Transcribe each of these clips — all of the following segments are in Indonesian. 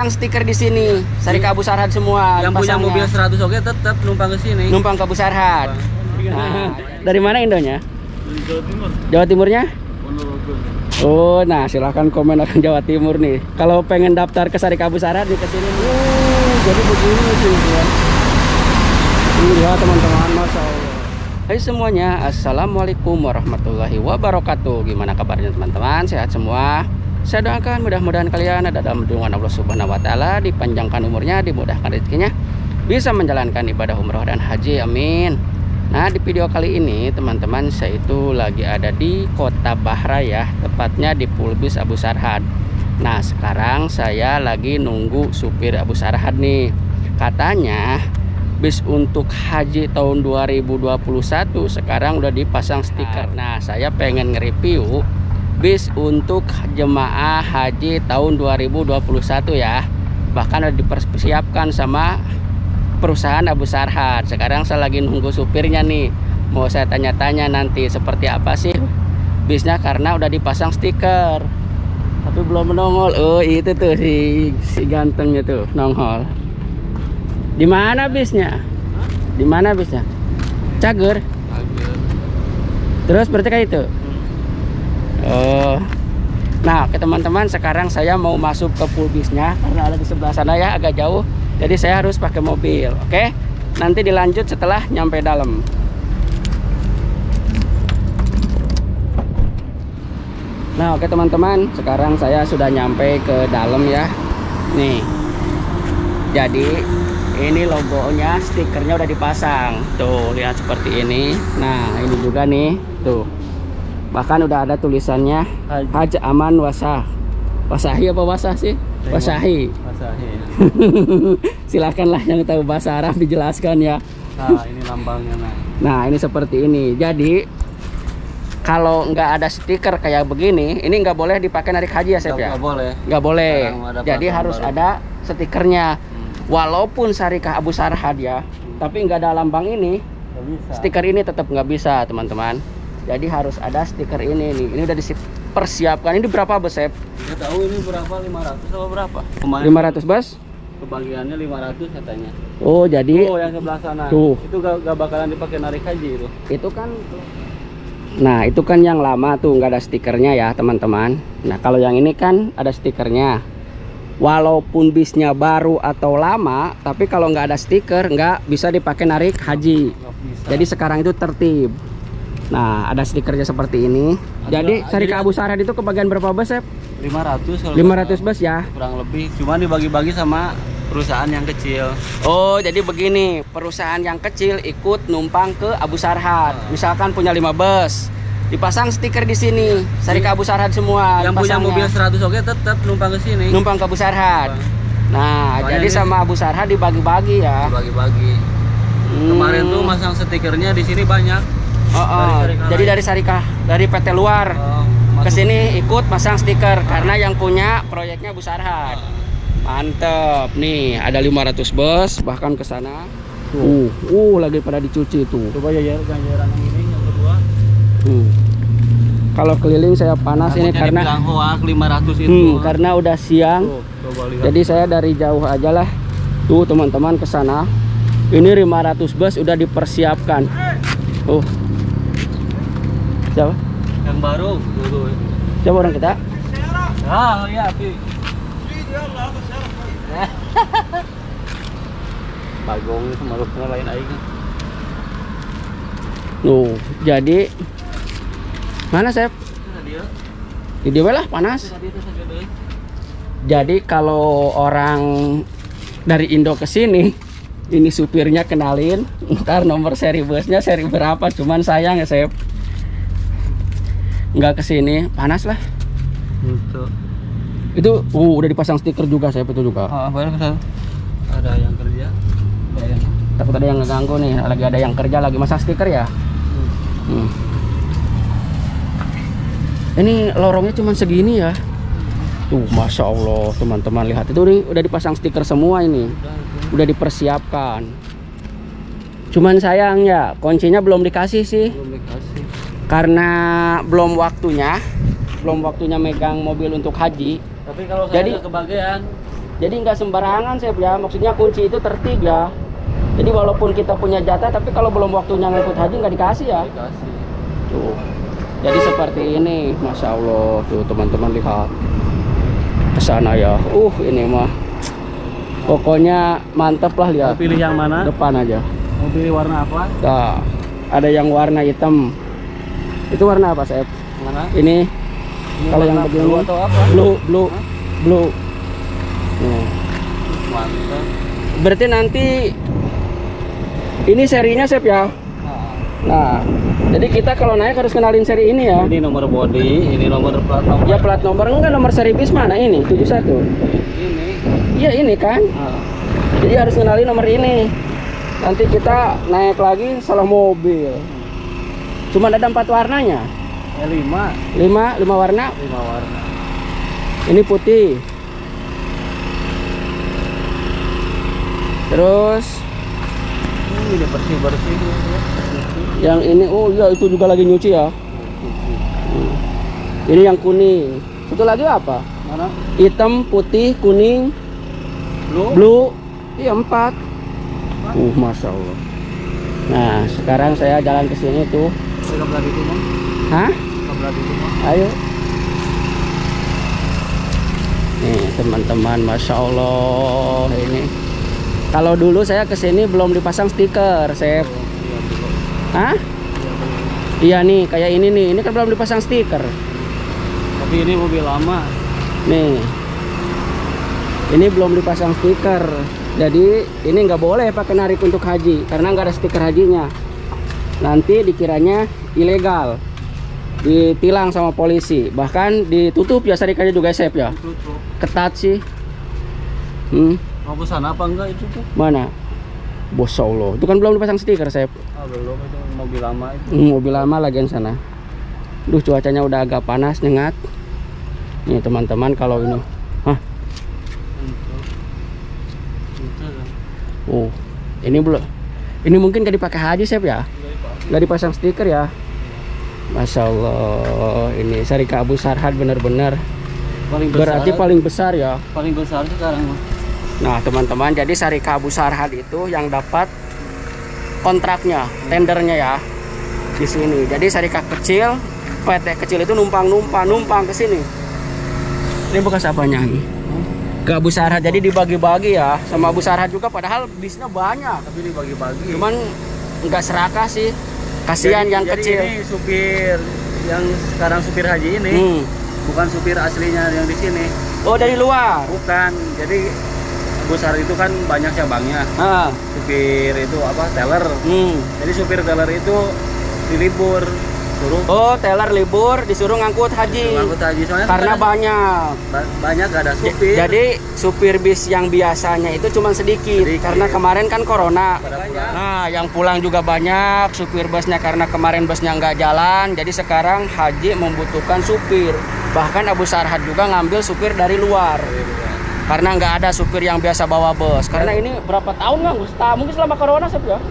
Stiker di sini, Syarikat Abu Sarhad semua. Yang punya mobil 100 oke tetap numpang ke sini. Numpang ke Abu Sarhad. Nah, dari mana Indonya? Dari Jawa Timur. Jawa Timurnya? Ponorogo. Oh, nah silahkan komen orang Jawa Timur nih. Kalau pengen daftar ke Syarikat Abu Sarhad nih ke sini. Jadi begini sih, ya. Ini lihat teman-teman, masya Allah. Hai semuanya, assalamualaikum warahmatullahi wabarakatuh. Gimana kabarnya teman-teman? Sehat semua? Saya doakan mudah-mudahan kalian ada dalam lindungan Allah Subhanahu wa taala, dipanjangkan umurnya, dimudahkan rezekinya, bisa menjalankan ibadah umroh dan haji, amin. Nah, di video kali ini teman-teman, saya itu lagi ada di Kota Bahra ya, tepatnya di Pulbis Abu Sarhad. Nah, sekarang saya lagi nunggu supir Abu Sarhad nih. Katanya bis untuk haji tahun 2021 sekarang udah dipasang stiker. Nah, saya pengen nge-review bis untuk jemaah haji tahun 2021 ya. Bahkan udah dipersiapkan sama perusahaan Abu Sarhad. Sekarang saya lagi nunggu supirnya nih. Mau saya tanya-tanya nanti seperti apa sih bisnya, karena udah dipasang stiker tapi belum menongol. Oh, itu tuh si gantengnya tuh nongol. Di mana bisnya? Di mana bisnya? Cager. Terus berarti kayak itu. Oh. Nah, ke teman-teman, sekarang saya mau masuk ke Pulbisnya karena ada di sebelah sana ya, agak jauh. Jadi saya harus pakai mobil. Oke? Nanti dilanjut setelah nyampe dalam. Nah, oke teman-teman, sekarang saya sudah nyampe ke dalam ya. Nih. Jadi ini logonya, stikernya udah dipasang. Tuh, lihat seperti ini. Nah, ini juga nih. Tuh. Bahkan udah ada tulisannya Haj Aman Wasah. Wasahi apa Wasah sih? Wasahi. Wasahi. Silakanlah yang tahu bahasa Arab dijelaskan ya. Nah, ini lambangnya. Nah, ini seperti ini. Jadi kalau nggak ada stiker kayak begini, ini nggak boleh dipakai narik haji ya, Chef ya? Nggak boleh. Nggak boleh. Jadi harus baru ada stikernya. Walaupun Syarikat Abu Sarhad ya, tapi nggak ada lambang ini, stiker ini tetap nggak bisa teman-teman. Jadi harus ada stiker ini nih. Ini udah dipersiapkan. Ini berapa bos, Chef? Nggak tahu ini berapa, 500 atau berapa? Kemarin 500 bos? Kebagiannya 500 katanya. Oh, jadi yang sebelah sana. Tuh. Itu gak bakalan dipakai narik haji itu. Itu kan. Nah, itu kan yang lama tuh, nggak ada stikernya ya teman-teman. Nah, kalau yang ini kan ada stikernya. Walaupun bisnya baru atau lama, tapi kalau nggak ada stiker nggak bisa dipakai narik haji. Jadi sekarang itu tertib. Nah, ada stikernya seperti ini. Jadi Syarikat Abu Sarhad itu kebagian berapa bos, Chef? 500. 500 bos ya. Kurang lebih. Cuma dibagi-bagi sama perusahaan yang kecil. Oh, jadi begini, perusahaan yang kecil ikut numpang ke Abu Sarhad. Misalkan punya 5 bus, dipasang stiker di sini, Syarikat Abu Sarhad semua. Yang punya mobil 100 oke tetap numpang ke sini. Numpang ke Abu Sarhad. Nah, jadi sama Abu Sarhad dibagi-bagi ya. Dibagi-bagi. Kemarin tuh masang stikernya di sini banyak. Jadi dari Syarikat, dari PT luar ke sini ikut pasang stiker karena yang punya proyeknya Abu Sarhad. Mantep. Nih, ada 500 bus bahkan ke sana. Lagi pada dicuci tuh. Coba ya ganjaran ini yang kedua. Kalau keliling saya panas ini karena 500 itu. Karena udah siang. Jadi saya dari jauh aja lah. Tuh teman-teman ke sana. Ini 500 bus udah dipersiapkan. Siapa? Yang baru. Siapa orang kita? Ah, iya, Pi. Bagong sama rupanya lain aing. Jadi mana, Chef? Di dia lah panas. Jadi kalau orang dari Indo ke sini, ini supirnya kenalin, ntar nomor seri busnya seri berapa, cuman sayang ya, Chef. Nggak kesini, panas lah. Itu udah dipasang stiker juga, Chef, itu juga. Ada yang kerja. Takut ada yang ngeganggu nih, lagi ada yang kerja lagi masang stiker ya. Ini lorongnya cuma segini ya. Tuh, masya Allah teman-teman, lihat itu udah dipasang stiker semua ini. Udah dipersiapkan. Cuman sayang ya, kuncinya belum dikasih sih. Belum dikasih. Karena belum waktunya megang mobil untuk haji. Tapi kalau saya jadi kebagian. Jadi nggak sembarangan Sep ya, maksudnya kunci itu tertib ya. Jadi walaupun kita punya jatah, tapi kalau belum waktunya ngikut haji nggak dikasih ya. Dikasih. Tuh. Jadi seperti ini, masya Allah. Tuh teman-teman lihat ke sana ya. Ini mah pokoknya mantep lah lihat. Mau pilih yang mana? Depan aja. Mau pilih warna apa? Nah, ada yang warna hitam. Itu warna apa Sep? Mana? Ini kalau yang warna begini blue atau apa? blue. Nih. Mantap. Berarti nanti ini serinya Sep ya. Nah, jadi kita kalau naik harus kenalin seri ini ya. Ini nomor body, ini nomor plat nomor. Ya plat nomor enggak, nomor seri bis mana ini? 71. Ini. Iya ini kan. Jadi harus kenalin nomor ini. Nanti kita naik lagi salah mobil. Cuma ada 4 warnanya. 5 5 warna. 5 warna. Ini putih. Terus Ini bersih-bersih. yang ini, oh iya itu juga lagi nyuci ya. Ini yang kuning. Satu lagi apa? Mana? Hitam, putih, kuning, blue. Iya 4. Masya Allah. Nah sekarang saya jalan ke sini tuh. Kabel itu mah. Hah? Kabel itu mah. Ayo. Nih teman-teman, masya Allah ini. Kalau dulu saya kesini belum dipasang stiker, Sep. Hah? Iya nih, kayak ini nih. Ini kan belum dipasang stiker. Tapi ini mobil lama. Nih. Ini belum dipasang stiker. Jadi ini nggak boleh pakai narik untuk haji karena nggak ada stiker hajinya. Nanti dikiranya ilegal, ditilang sama polisi, bahkan ditutup ya sarikanya juga Sep ya. Tutup. Ketat sih. Mau pesan apa enggak itu tuh? Mana? Bosya Allah, itu kan belum dipasang stiker Sep. Belum, itu mobil lama itu. Mobil lama lagi yang sana. Duh cuacanya udah agak panas, nyengat. Nih teman-teman kalau ini. Hah? Oh, ini belum. Ini mungkin gak dipakai haji Sep ya? Gak dipasang stiker ya? Masya Allah, ini Syarika Abu Sarhad bener-bener. Berarti paling besar ya? Paling besar sekarang mah. Nah teman-teman, jadi Syarika Abu Sarhad itu yang dapat kontraknya, tendernya ya di sini. Jadi Syarika kecil, PT kecil itu numpang ke sini. Ini bekas apanya nih? Ke Abu Sarhad, jadi dibagi-bagi ya sama Abu Sarhad juga, padahal bisnya banyak. Tapi dibagi-bagi. Cuman nggak serakah sih, kasihan yang jadi kecil. Ini supir yang sekarang supir haji ini, bukan supir aslinya yang di sini. Oh dari luar? Bukan. Jadi Abu Sarhad itu kan banyak cabangnya. Supir itu apa? Teller. Jadi supir teller itu dilibur, suruh. Oh teller libur disuruh ngangkut haji. Ngangkut haji soalnya karena kan banyak gak ada supir. Jadi supir bis yang biasanya itu cuma sedikit karena kemarin kan corona. Nah yang pulang juga banyak supir busnya karena kemarin busnya nggak jalan. Jadi sekarang haji membutuhkan supir. Bahkan Abu Sarhad juga ngambil supir dari luar karena nggak ada supir yang biasa bawa bus. Karena ini berapa tahun nggak? Mungkin selama corona Sep ya?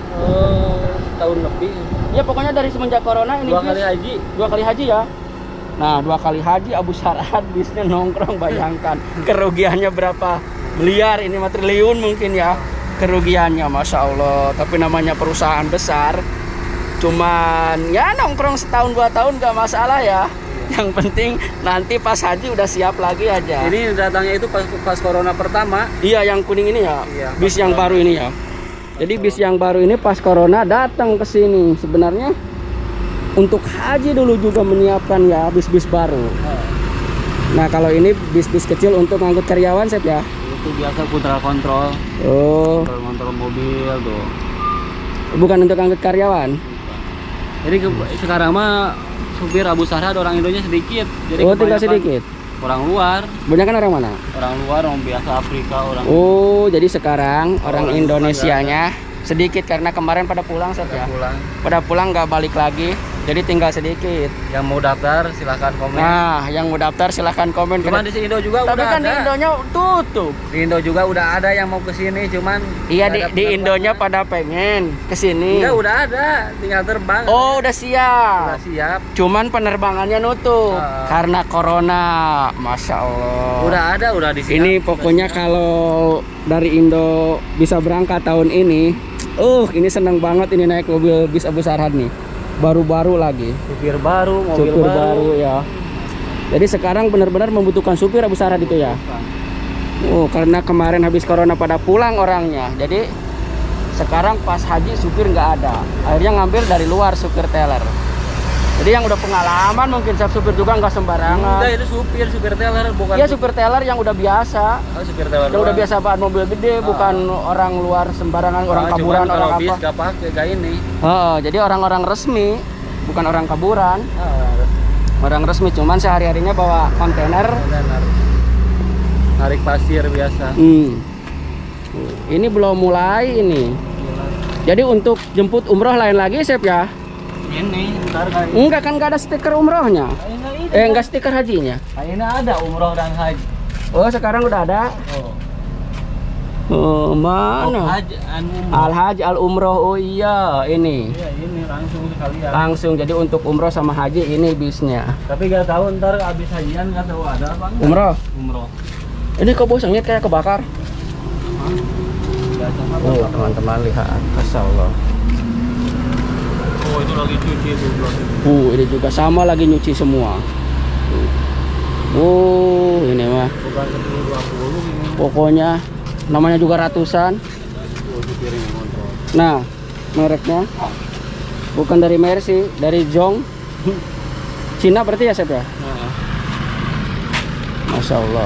Tahun lebih. Ya pokoknya dari semenjak corona ini 2 kali haji. 2 kali haji ya. Nah 2 kali haji Abu Sarhad bisnya nongkrong, bayangkan kerugiannya berapa miliar, ini mah triliun mungkin ya kerugiannya, Masya Allah. Tapi namanya perusahaan besar, cuman ya nongkrong setahun 2 tahun nggak masalah ya. Yang penting nanti pas haji udah siap lagi aja. Ini datangnya itu pas corona pertama. Iya yang kuning ini ya, iya, bis yang baru ini ya. Jadi bis yang baru ini pas corona datang ke sini. Sebenarnya untuk haji dulu juga menyiapkan ya bis-bis baru. Nah kalau ini bis-bis kecil untuk ngangkut karyawan Sep ya. Itu biasa putra kontrol. Oh. Kontrol mobil tuh. Bukan untuk ngangkut karyawan. Jadi sekarang mah supir Abu Sarhad orang Indonesia sedikit. Jadi tinggal sedikit. Orang luar. Banyak kan orang mana? Orang luar, orang biasa Afrika, orang. Oh, jadi sekarang orang Indonesianya sedikit karena kemarin pada pulang Sep ya. Pada pulang nggak balik lagi. Jadi tinggal sedikit. Yang mau daftar silahkan komen. Nah, yang mau daftar silahkan komen. Cuman di Indo juga tapi udah kan ada. di Indonya tutup. Di Indo juga udah ada yang mau ke sini, cuman Iya, nggak ada di Indonya penerbangan. pada pengen ke sini. Enggak, udah ada, tinggal terbang. Oh, udah siap. Udah siap. Cuman penerbangannya nutup Ah. karena corona. Masya Allah. Udah ada, udah di sini. Ini pokoknya kalau dari Indo bisa berangkat tahun ini, ini seneng banget ini naik mobil bis Abu Sarhad nih. Baru-baru lagi. Supir baru, mobil Supir baru. baru ya. Jadi sekarang benar-benar membutuhkan supir Abu Sarhad itu ya. Karena kemarin habis corona pada pulang orangnya. Jadi sekarang pas haji supir nggak ada. Akhirnya ngambil dari luar supir teller. Jadi yang udah pengalaman mungkin supir juga nggak sembarangan. Enggak, itu supir teller, bukan. Iya, supir teller yang udah biasa. Oh, supir teller. Yang udah biasa bahan mobil gede, bukan orang luar sembarangan, orang kaburan, orang bis apa. gak pakai kayak ini. Jadi orang-orang resmi, bukan orang kaburan. Orang resmi, cuman sehari-harinya bawa kontainer. Narik pasir biasa. Ini belum mulai ini. Jadi untuk jemput umroh lain lagi, Sep ya? Ini ntar kali. Enggak kan, nggak ada stiker umrohnya. Enggak stiker hajinya. Ini ada umroh dan haji. Oh, sekarang udah ada. Mana? Al-Hajj Al-Umroh. Oh iya, ini. Iya, ini langsung sekalian. Langsung, jadi untuk umroh sama haji ini bisnya. Tapi gak tahu ntar abis hajian gak tahu ada apa enggak. Umroh. Ini kok bos ngeliat kayak kebakar. Teman-teman lihat, Masya Allah. Oh, itu lagi cuci itu. Ini juga sama lagi nyuci semua. Ini mah. Bukan 10-20 ini. Pokoknya namanya juga ratusan. Supirnya kontrol. Nah, mereknya bukan dari Mercy, dari Zhong. Cina berarti ya, Sep ya? Masya Allah.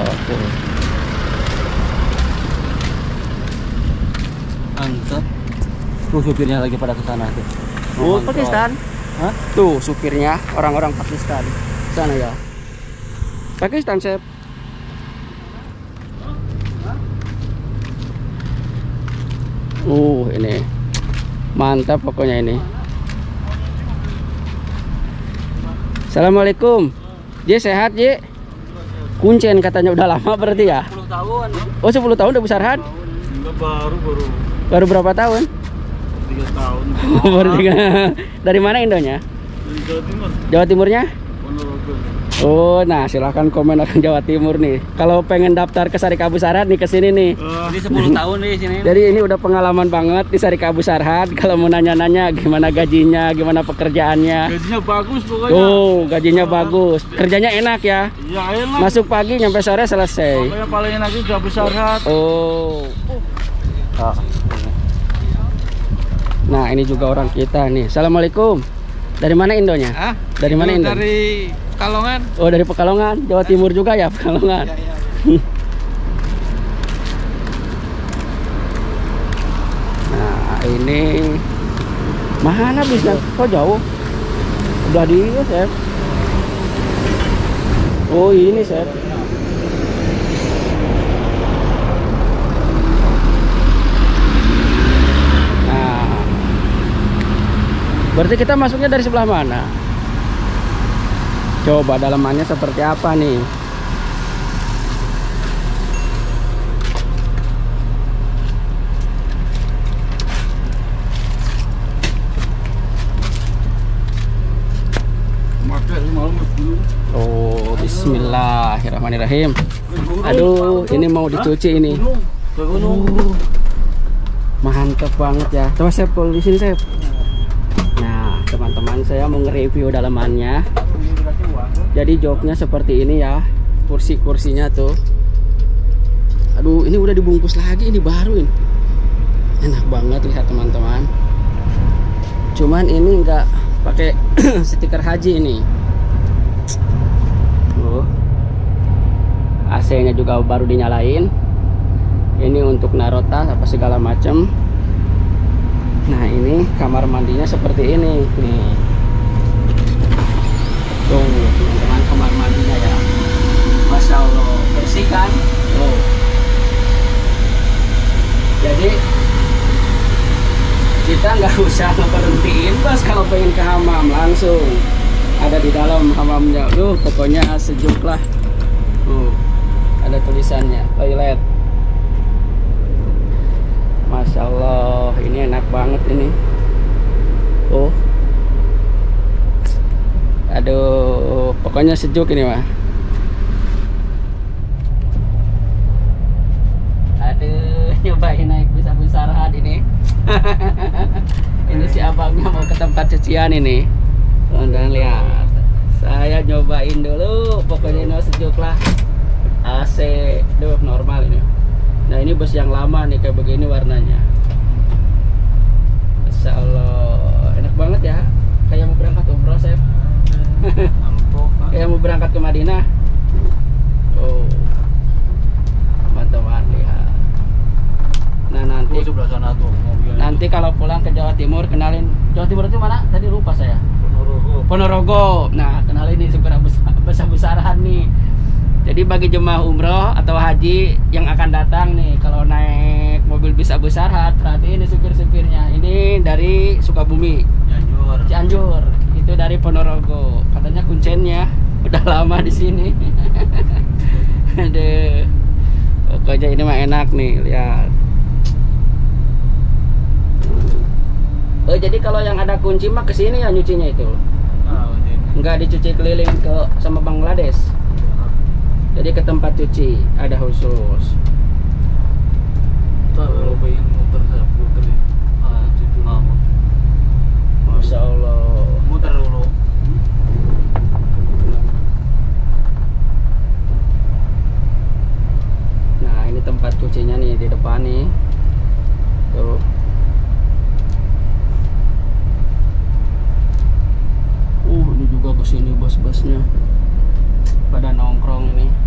Mantap. Tuh supirnya lagi pada kesana tuh. Pakistan. Hah? Tuh supirnya orang-orang Pakistan. Sana ya. Pakistan, Sep. Ini mantap pokoknya ini. Assalamualaikum. J, sehat J? Kuncen katanya udah lama berarti ya? 10 tahun. Oh, 10 tahun udah besar Sarhad? Enggak, baru. Baru berapa tahun? 3 tahun. Baru 3. Dari mana Indonya? Dari Jawa Timur. Jawa Timurnya? Ponorogo. Oh, nah silahkan komen orang Jawa Timur nih. Kalau pengen daftar ke Sarika Abu Sarhad nih, ke sini nih. Ini 10 tahun nih sini. Jadi ini udah pengalaman banget di Sarika Abu Sarhad. Kalau mau nanya-nanya gimana gajinya, gimana pekerjaannya. Gajinya bagus pokoknya. Oh, gajinya bagus. Kerjanya enak ya. Ya enak. Masuk pagi nyampe sore selesai. Pokoknya paling enak itu Abu Sarhad. Oh. Nah, ini juga orang kita nih. Assalamualaikum. Dari mana Indonya? Dari mana Indo? Dari Pekalongan. Oh, dari Pekalongan. Jawa Timur juga ya, Pekalongan. Nah, ini mana bisa? Kok jauh? Udah di Sep. Oh, ini Sep. Berarti kita masuknya dari sebelah mana? Coba dalamannya seperti apa nih? Oh, bismillahirrahmanirrahim. Aduh, ini mau dicuci ini. Mantap banget ya. Coba Sep, kalau di sini Sep. Nah, teman-teman, saya mau nge-review dalamannya. Jadi joknya seperti ini ya. Kursi-kursinya tuh. Aduh, ini udah dibungkus lagi, ini baru ini. Enak banget lihat teman-teman. Cuman ini enggak pakai stiker haji ini. AC-nya juga baru dinyalain. Ini untuk naruh tas apa segala macam. Nah, ini kamar mandinya seperti ini nih. Tuh teman-teman, kamar mandinya ya. Masya Allah, bersih kan? Tuh. Jadi kita nggak usah berhentiin bos, kalau pengen ke hamam langsung ada di dalam hamamnya. Pokoknya sejuk lah. Ada tulisannya toilet. Masya Allah, ini enak banget ini. Aduh, pokoknya sejuk ini mah. Aduh, nyobain naik bus arahan ini. Ini si abangnya mau ke tempat cucian ini. Teman-teman lihat. Saya nyobain dulu, pokoknya ini sejuk lah. AC, normal ini. Nah ini bus yang lama nih, kayak begini warnanya. Masya Allah, enak banget ya. Kayak mau berangkat umroh, Chef. Kayak mau berangkat ke Madinah. Teman-teman lihat. Nah nanti kalau pulang ke Jawa Timur, kenalin. Jawa Timur itu mana? Tadi lupa saya. Ponorogo. Nah kenalin nih supir bus arahan nih. Jadi bagi jemaah umroh atau haji yang akan datang nih, kalau naik mobil bis Abu Sarhat, perhatiin ini supir-supirnya. Ini dari Sukabumi, Cianjur. Itu dari Ponorogo. Katanya kuncennya udah lama di sini. Aduh. Pokoknya ini mah enak nih, lihat. Jadi kalau yang ada kunci mah kesini ya nyucinya itu. Nggak dicuci keliling ke sama Bangladesh. Jadi ke tempat cuci ada khusus. Masya Allah. Muter dulu. Nah ini tempat cucinya nih di depan nih. Tuh. Ini juga kesini bos-bosnya pada nongkrong nih.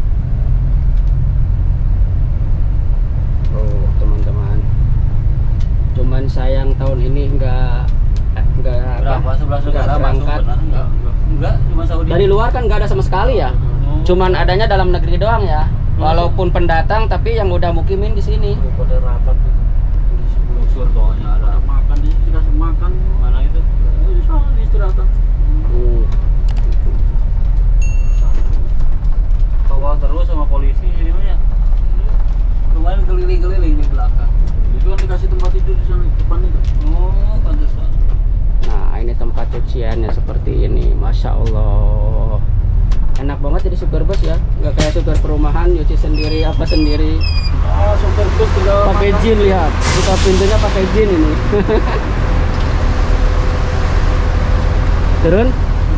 Teman-teman, cuman sayang tahun ini nggak berangkat. Enggak, cuma Saudi. Dari luar kan nggak ada sama sekali ya. Cuman adanya dalam negeri doang ya. Walaupun pendatang, tapi yang udah mukimin di sini. Pada rapat itu. Di surganya ada makan, dikasih makan. Mana itu? Di sana di istirahat. Kawal terus sama polisi ini mah ya. Kemarin keliling-keliling di belakang. Itu kan dikasih tempat tidur di sana depan itu. Pantesan. Nah, ini tempat cuciannya seperti ini. Masya Allah. Enak banget jadi supir bus ya. Nggak kayak supir perumahan nyuci sendiri apa sendiri. Supir bus tinggal pakai jin, lihat. Buka pintunya pakai jin ini. Turun.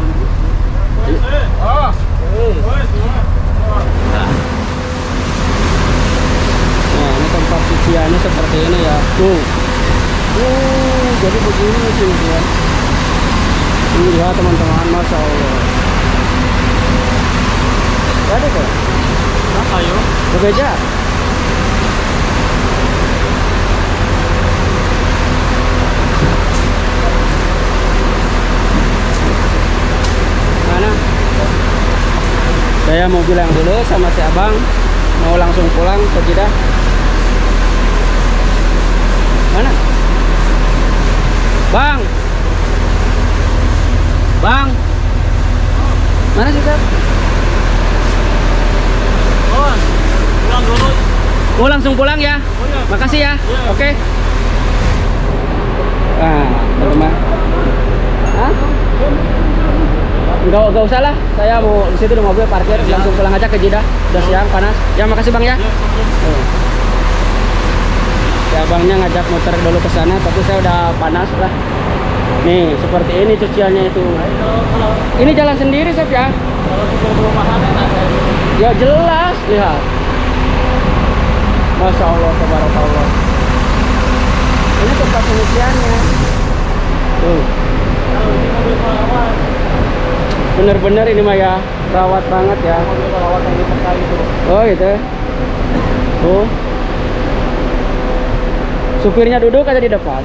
Nah, ini tempat cuciannya seperti ini ya. Jadi begini sih ya. Ini lihat teman-teman, Masya Allah. Ada kok? ayo. Bebeja. Mana? Saya mau bilang dulu sama si abang, mau langsung pulang ke Jeddah. Mana? Bang. Bang. Mana sih, Kak? Pulang dulu. Oh, langsung pulang ya? Oh, iya. Makasih ya. Iya. Oke. Nah, teman-teman. Hah? Enggak usah lah. Saya mau di situ ada mobil parkir, langsung pulang aja ke Jeddah. Udah siang, panas. Ya, makasih Bang ya. Ya, abangnya ngajak muter dulu ke sana, tapi saya udah panas lah. Nih, seperti ini cuciannya itu. Ini jalan sendiri, Sob ya. Kalau di perumahan ada. Ya jelas, lihat. Masya Allah, tabarakallah. Ini tempat penyuciannya. Tuh. Bener-bener ini mah ya, rawat banget ya. Mobil perawat yang dipakai itu. Oh gitu. Tuh. Supirnya duduk aja di depan.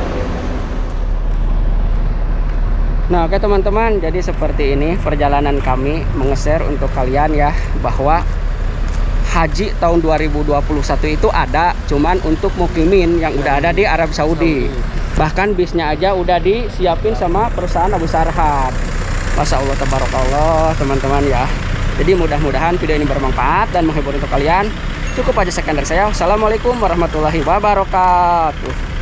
Nah, oke teman-teman, jadi seperti ini perjalanan kami menge-share untuk kalian ya, bahwa haji tahun 2021 itu ada, cuman untuk mukimin yang udah ada di Arab Saudi. Bahkan bisnya aja udah disiapin sama perusahaan Abu Sarhat. Masya Allah, tabarakallah teman-teman ya. Jadi mudah-mudahan video ini bermanfaat dan menghibur untuk kalian. Cukup aja sekian dari saya. Wassalamualaikum warahmatullahi wabarakatuh.